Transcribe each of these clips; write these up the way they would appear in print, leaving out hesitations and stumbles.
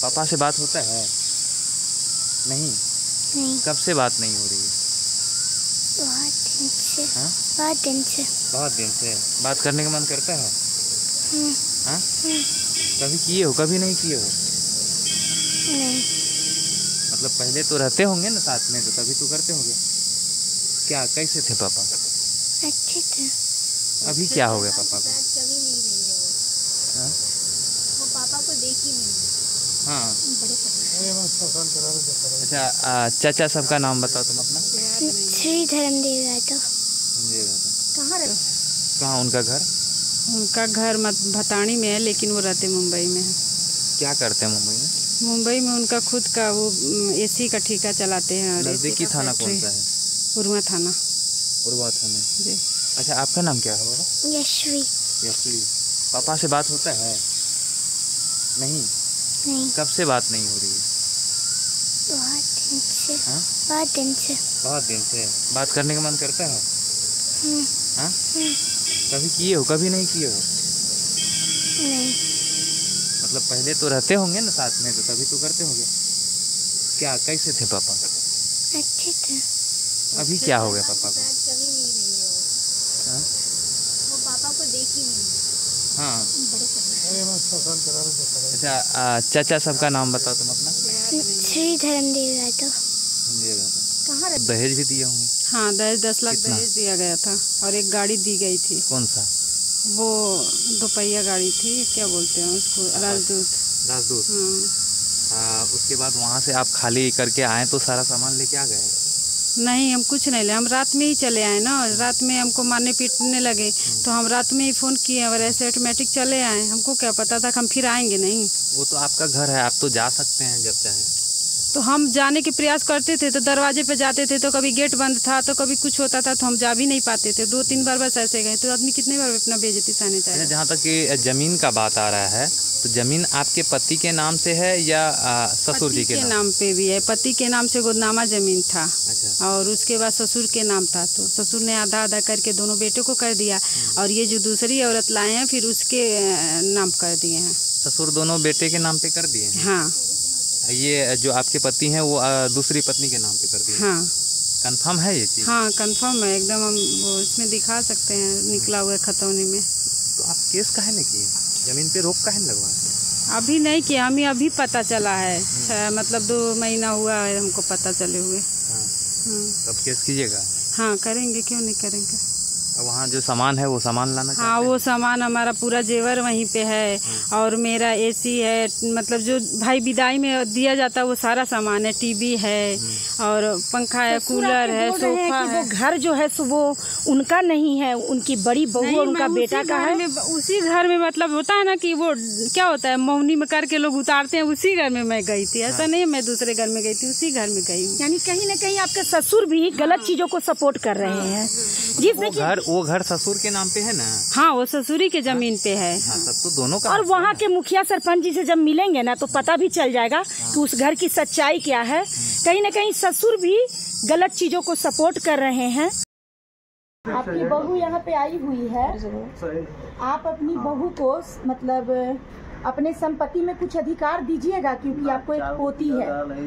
पापा से बात होता है? नहीं। नहीं। कब से बात नहीं हो रही है? बहुत दिन से। हाँ? बहुत दिन से। बहुत दिन से बात करने का मन करता है? हाँ? कभी किए हो, कभी नहीं किए हो? नहीं। मतलब पहले तो रहते होंगे ना साथ में, तो तभी तो करते होंगे। क्या कैसे थे पापा? अच्छे थे। अभी क्या हो गया पापा को? कभी नहीं रही है वो। हाँ? वो पापा को देखी नहीं। हाँ। बड़े अच्छा, चाचा सबका नाम बताओ तुम अपना। श्री धर्मदेव यादव। कहाँ रहते? कहाँ उनका घर? उनका घर भताणी में है, लेकिन वो रहते मुंबई में है। क्या करते हैं मुंबई में? मुंबई में उनका खुद का वो एसी का ठेका चलाते हैं। और नजदीकी थाना कौन सा है? उर्वा थाना। उर्वा थाना जी। अच्छा, आपका नाम क्या है बाबा? यशवी। यशवी। पापा से बात होता है? नहीं। नहीं। कब से बात नहीं हो रही है? बहुत दिन से। हाँ? बहुत दिन से। बहुत दिन से बात करने का मन करता है? हाँ? कभी किए हो, कभी नहीं किए हो? नहीं। मतलब पहले तो रहते होंगे ना साथ में, तो तभी तो करते होंगे। क्या कैसे थे पापा? अच्छे थे। अभी क्या हो गया पापा को? कभी नहीं रही है वो। हाँ? वो पापा को देखी नहीं। हाँ। बड़े अच्छा, चाचा सबका नाम बताओ तुम अपना। श्री धर्मदेव यादव। कहाँ रहते? दहेज भी दिए होंगे? हाँ, 10 लाख कितना? दहेज दिया गया था और एक गाड़ी दी गई थी। कौन सा? वो दोपहिया गाड़ी थी, क्या बोलते हैं उसको, राजदूत। राजदूत। हाँ। उसके बाद वहाँ से आप खाली करके आए तो सारा सामान लेके आ गए? नहीं, हम कुछ नहीं ले, हम रात में ही चले आए ना। रात में हमको मारने पीटने लगे, तो हम रात में ही फ़ोन किए और ऐसे ऑटोमेटिक चले आए। हमको क्या पता था कि हम फिर आएंगे नहीं। वो तो आपका घर है, आप तो जा सकते हैं जब चाहें। तो हम जाने के प्रयास करते थे, तो दरवाजे पे जाते थे तो कभी गेट बंद था, तो कभी कुछ होता था, तो हम जा भी नहीं पाते थे। 2-3 बार बस ऐसे गए, तो आदमी कितने बार अपना बेइज्जती सहने चाहिए। जहाँ तक कि ज़मीन का बात आ रहा है, तो ज़मीन आपके पति के नाम से है या ससुर जी के नाम पे भी है? पति के नाम से गोदनामा ज़मीन था। अच्छा। और उसके बाद ससुर के नाम था, तो ससुर ने आधा आधा करके दोनों बेटों को कर दिया। और ये जो दूसरी औरत लाए हैं, फिर उसके नाम कर दिए हैं। ससुर दोनों बेटे के नाम पे कर दिए हैं? हाँ। ये जो आपके पति हैं वो दूसरी पत्नी के नाम पे कर दिए? हाँ। कंफर्म है ये चीज़? हाँ, कंफर्म है एकदम। हम वो इसमें दिखा सकते हैं, निकला हुआ खतौनी में। तो आप केस काहे नहीं किए? ज़मीन पे रोक काहे नहीं लगवा? अभी नहीं किया, हमें अभी पता चला है। मतलब 2 महीना हुआ है हमको पता चले हुए। तब केस कीजिएगा? हाँ, करेंगे, क्यों नहीं करेंगे। वहाँ जो सामान है वो सामान लाना हाँ, वो सामान हमारा पूरा जेवर वहीं पे है। और मेरा एसी है, मतलब जो भाई विदाई में दिया जाता है वो सारा सामान है। टीवी है और पंखा है, कूलर है, सोफा है। वो घर जो है सो वो उनका नहीं है, उनकी बड़ी बहू और उनका बेटा का है। उसी घर में मतलब होता है ना कि वो क्या होता है, मौनी में करके लोग उतारते हैं, उसी घर में मैं गई थी। ऐसा नहीं मैं दूसरे घर में गई थी, उसी घर में गई हूँ। यानी कहीं न कहीं आपके ससुर भी गलत चीजों को सपोर्ट कर रहे हैं। जिसमें वो घर ससुर के नाम पे है ना? हाँ, वो ससुरी के जमीन पे है। हाँ, तब तो दोनों का। और वहाँ के मुखिया सरपंच जी से जब मिलेंगे ना तो पता भी चल जाएगा कि उस घर की सच्चाई क्या है। कहीं न कहीं ससुर भी गलत चीजों को सपोर्ट कर रहे हैं। आपकी बहू यहाँ पे आई हुई है, आप अपनी बहू को मतलब अपने संपत्ति में कुछ अधिकार दीजिएगा, क्योंकि आपको एक पोती है।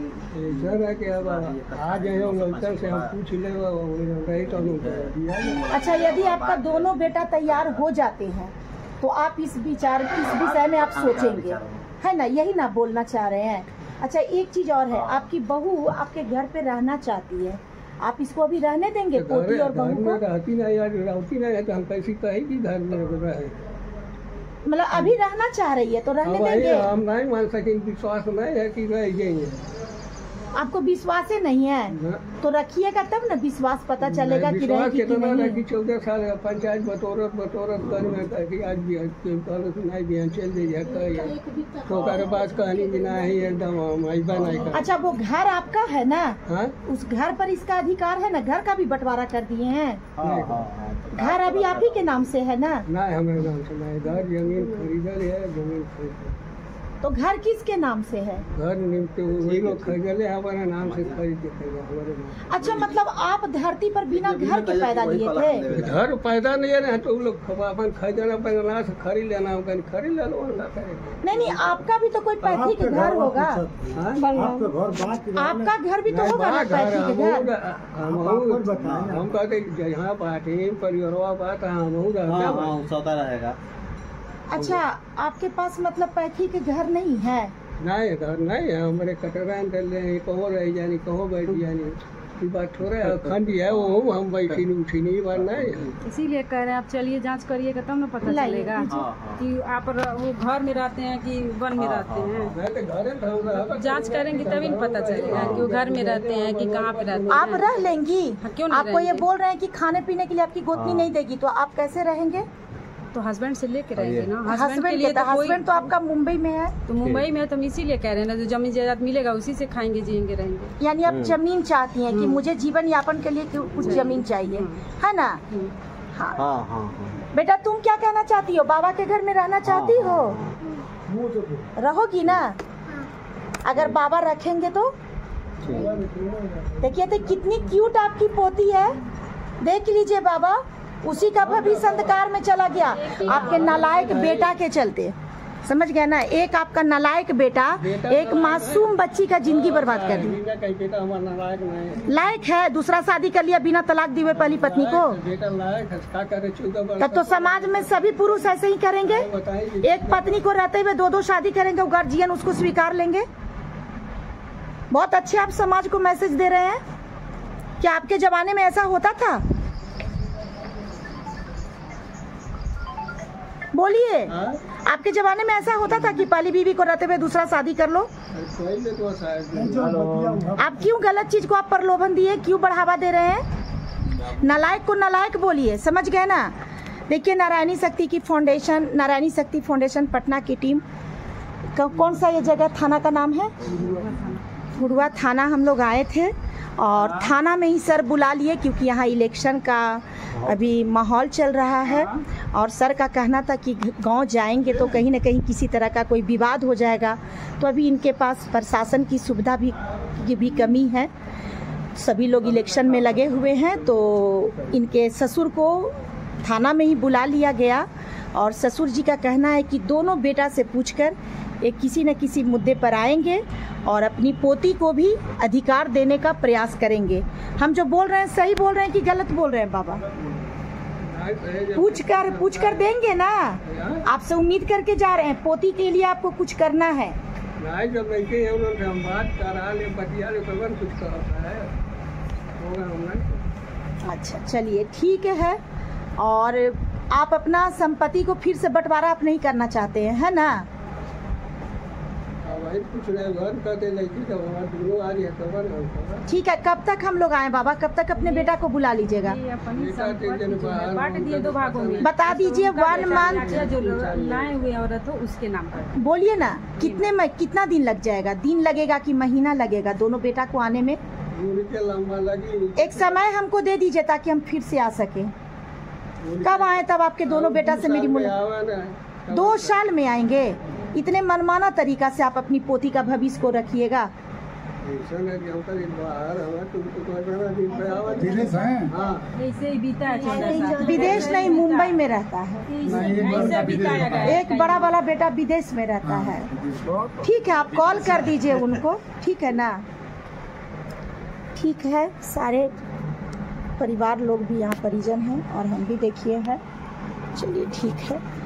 अच्छा, यदि आपका दोनों बेटा तैयार हो जाते हैं तो आप इस विषय में आप सोचेंगे, है ना? यही ना बोलना चाह रहे हैं। अच्छा, एक चीज और है, आपकी बहू आपके घर पे रहना चाहती है, आप इसको अभी रहने देंगे? पोती और बहू को रहती नहीं तो हम कैसी कहेगी घर में रहे? मतलब अभी रहना चाह रही है तो रहने देंगे? हम नहीं मान सकेंगे, विश्वास नहीं है कि रह जाएंगे। आपको विश्वास ही नहीं है तो रखिएगा, तब ना विश्वास पता चलेगा कि रहेगी कि नहीं। 14 साल पंचायत बतौरत कर में आज भी नहीं चल दे तो बात कहानी भी नहीं एकदम। अच्छा, वो घर आपका है ना? हाँ? उस घर पर इसका अधिकार है ना? घर का भी बंटवारा कर दिए हैं? घर अभी आप ही के नाम से है ना? नहीं, हमारे नाम से नहीं। घर जमीन खरीदल है, जमीन खरीद तो घर किसके नाम से है? घर निम्ते वही लोग खरीदले हमारे नाम से खरीद के हमारे नाम। अच्छा, मतलब आप धरती पर बिना घर के पैदा लिए थे? घर पैदा नहीं है तो लोग अपन खरीदना पैदा से खरीद लेना खरीद ले लो। नहीं, आपका भी तो कोई पैतृक घर होगा। आपका घर भी तो होगा ना पैतृक घर। हम कहते जहाँ बाटे परिवारवा बात हम रहेगा। अच्छा, आपके पास मतलब पैतृक घर नहीं है? नहीं, घर नहीं है हमारे। कटरा कहो रह जानी कहो बैठ जानी ये बात थोड़ा खंडी है वो हम बैठी नहीं उठी नहीं बात नहीं। इसीलिए कह रहे हैं आप चलिए जांच करिएगा तब ना पता चलेगा कि आप वो घर में रहते हैं कि वन में रहते हैं। जांच करेंगे तभी ना पता चलेगा कि वो घर में रहते हैं कि कहाँ पे रहते हैं। आप रह लेंगी? क्यों नहीं? आपको ये बोल रहे हैं कि खाने पीने के लिए आपकी गोतनी नहीं देगी, तो आप कैसे रहेंगे? तो हस्बैंड से लेके रहेंगे ना। हस्बैंड के लिए हस्बैंड तो आपका मुंबई में है। तो मुंबई में है तो हम इसीलिए कह रहे हैं ना, जो जमीन जायदाद मिलेगा उसी से खाएंगे जिएंगे रहेंगे। यानी आप जमीन चाहती हैं कि मुझे जीवन यापन के लिए कुछ जमीन चाहिए, है ना? हाँ। बेटा तुम क्या कहना चाहती हो? बाबा के घर में रहना चाहती हो? रहोगी ना? अगर बाबा रखेंगे तो? देखिए तो कितनी क्यूट आपकी पोती है, देख लीजिए बाबा। उसी का भविष्य अंधकार में चला गया आपके नालायक बेटा के चलते, समझ गए ना? एक आपका नालायक बेटा एक मासूम बच्ची का जिंदगी बर्बाद कर दी। लायक है, दूसरा शादी कर लिया बिना तलाक दिए पहली पत्नी को। तब तो समाज में सभी पुरुष ऐसे ही करेंगे, एक पत्नी को रहते हुए दो शादी करेंगे, गार्जियन उसको स्वीकार लेंगे। बहुत अच्छे आप समाज को मैसेज दे रहे हैं। क्या आपके जमाने में ऐसा होता था? बोलिए, आपके जमाने में ऐसा होता था कि पहली बीवी को रहते हुए दूसरा शादी कर लो? आप क्यों गलत चीज को आप प्रलोभन दिए, क्यों बढ़ावा दे रहे हैं? नालायक को नालायक बोलिए, समझ गए ना? देखिए नारायणी शक्ति फाउंडेशन पटना की टीम, कौन सा ये जगह थाना का नाम है? हुडवा थाना हम लोग आए थे और थाना में ही सर बुला लिए क्योंकि यहाँ इलेक्शन का अभी माहौल चल रहा है और सर का कहना था कि गांव जाएंगे तो कहीं न कहीं किसी तरह का कोई विवाद हो जाएगा। तो अभी इनके पास प्रशासन की सुविधा भी कमी है, सभी लोग इलेक्शन में लगे हुए हैं। तो इनके ससुर को थाना में ही बुला लिया गया और ससुर जी का कहना है कि दोनों बेटा से पूछकर एक किसी न किसी मुद्दे पर आएंगे और अपनी पोती को भी अधिकार देने का प्रयास करेंगे। हम जो बोल रहे हैं सही बोल रहे हैं कि गलत बोल रहे हैं बाबा? पूछ कर देंगे ना? आपसे उम्मीद करके जा रहे हैं, पोती के लिए आपको कुछ करना है। अच्छा चलिए ठीक है। और आप अपना संपत्ति को फिर से बंटवारा आप नहीं करना चाहते हैं, है ना? ठीक है, कब तक हम लोग आए बाबा? कब तक अपने बेटा को बुला लीजिएगा? बता दीजिए 1 मंथ जो लाए हुए औरत हो उसके नाम पर बोलिए ना। कितना दिन लग जाएगा? दिन लगेगा कि महीना लगेगा दोनों बेटा को आने में? एक समय हमको दे दीजिए ताकि हम फिर से आ सके। कब आए तब आपके दोनों बेटा से मेरी मुलाकात? 2 साल में आएंगे? इतने मनमाना तरीका से आप अपनी पोती का भविष्य को रखिएगा। विदेश नहीं, मुंबई में रहता है। एक बड़ा वाला बेटा विदेश में रहता है। ठीक है, आप कॉल कर दीजिए उनको, ठीक है ना? ठीक है, सारे परिवार लोग भी यहाँ परिजन हैं और हम भी देखिए हैं। चलिए ठीक है।